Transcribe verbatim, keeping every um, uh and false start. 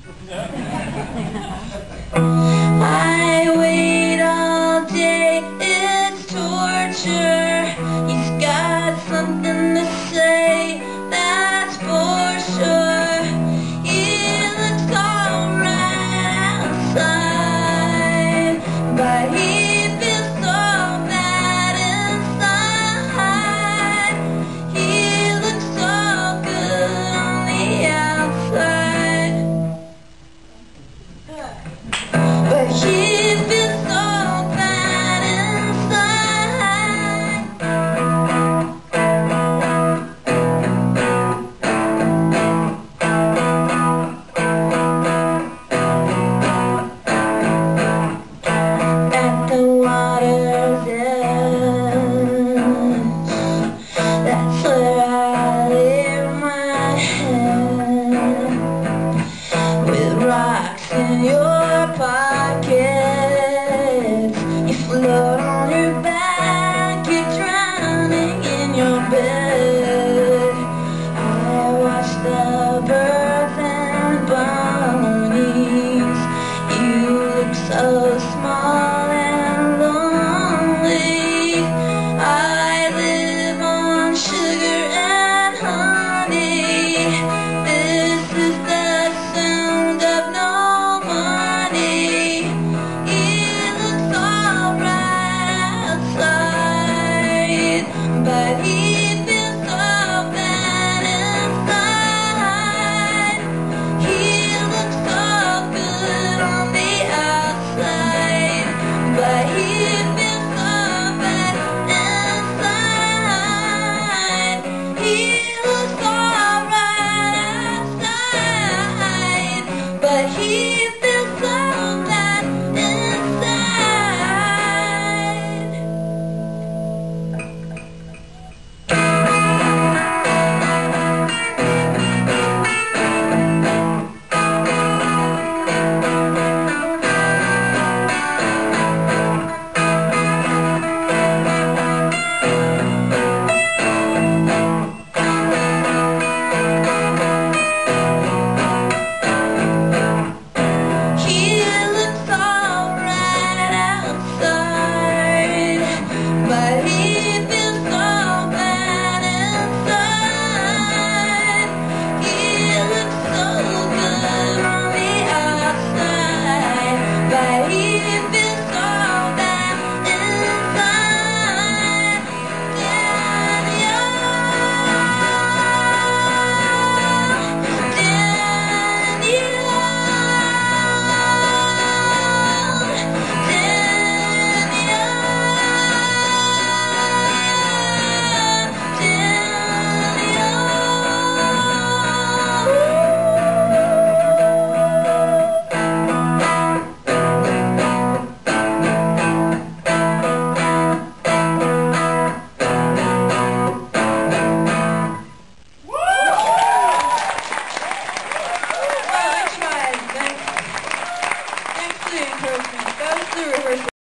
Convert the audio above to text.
I wait all day, it's torture. He's got something to say, that's for sure. He looks alright outside, but he feels so bad inside. He looks so good on the outside, but he feels so bad inside. At the water's edge, that's where I lay my head, with rocks in your pockets. You float on your back, you're drowning in your bed. I watch the birds and bunnies. You look so small and lonely. I live on sugar and honey. This is the sound of no money. He looks alright outside, but he feels so bad inside. He looks so good on the outside, but he feels so bad inside. He looks alright outside, but he